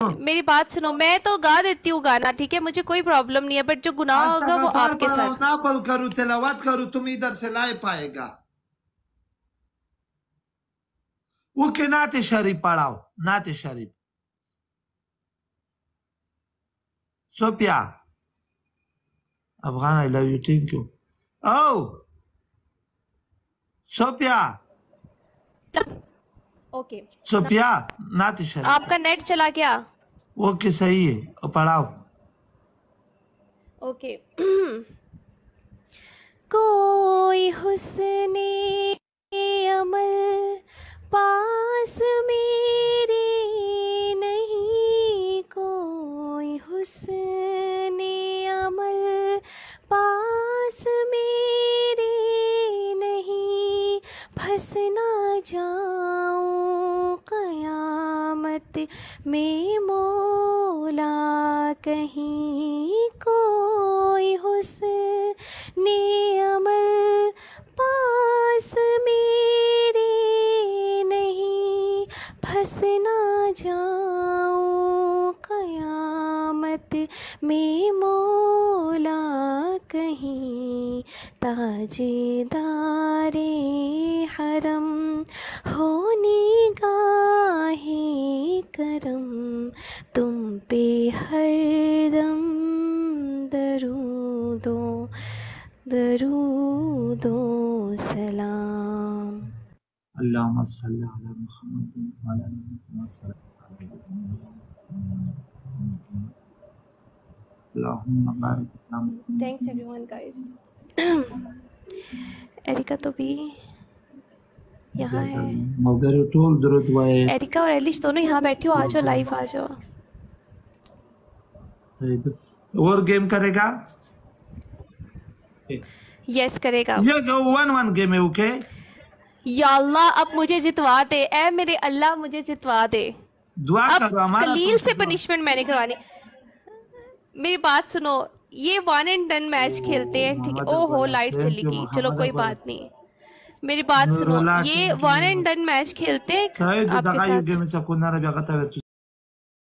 मेरी बात सुनो, मैं तो गा देती हूँ गाना, ठीक है, मुझे कोई प्रॉब्लम नहीं है, बट जो गुनाह होगा वो आपके साथ। नाफल करूँ, तिलावत करूँ, तुम इधर से ला पाएगा। वो के नाते शरीफ पढ़ाओ, नाते शरीफ। Sophia Afghan, I love you, thank you. Oh Sophia, okay Sophia नाते शरीफ। आपका नेट चला गया? ओके सही है, पढ़ाओ। ओके कोई हुस्ने अमल पास मेरे नहीं, कोई हुस्ने अमल पास मेरे नहीं, फंस ना जाऊं कयामत में मौला कहीं, कोई हुस्ने अमल पास मेरे नहीं, फंस ना जाऊं कयामत में मौला कहीं, ताजेदारे हरम हो निगाहे करम, तुम पे हरदम दरूदो दरूदो सलाम। अल्लाहुम्मा सल्ली अला मुहम्मद व अला आलि मुहम्मद। अल्लाहुम्मा बारिक अला मुहम्मद। Thanks everyone guys. एरिका तो भी यहाँ है। मगर टोल दरुद वाए। एरिका और एलिश दोनों यहाँ बैठी हो, आ जाओ, लाइव आ जाओ। और गेम करेगा? यस करेगा। ये 1-1 गेम है, ओके? या अल्लाह अब मुझे जितवा दे, ए मेरे अल्लाह मुझे जितवा दे। दुआ अब करो हमारा। कलील से पनिशमेंट मैंने करवानी। मेरी बात सुनो, ये 1 and done मैच खेलते हैं, ठीक है? ओहो लाइट चली गई, चलो कोई बात नहीं। मेरी बात सुनो, ये 1 and done मैच खेलते हैं आपके साथ।